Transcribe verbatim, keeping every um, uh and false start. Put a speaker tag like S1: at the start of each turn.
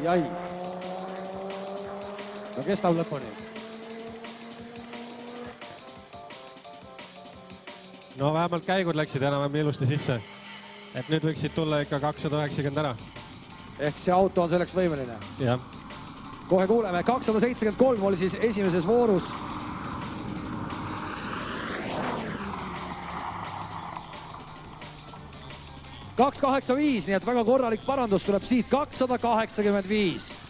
S1: ai. No kestab lõpuni.
S2: No vähemalt käigud läksid enam ilusti sisse. Et nüüd võiksid tulla ikka kakssada üheksakümmend ära.
S1: Ehk see auto on selleks võimeline.
S2: Jah.
S1: Kohe kuuleme, kakssada seitsekümmend kolm oli siis esimeses voorus. kaks kaheksa viis, nii et väga korralik parandus tuleb siit kakssada kaheksakümmend viis.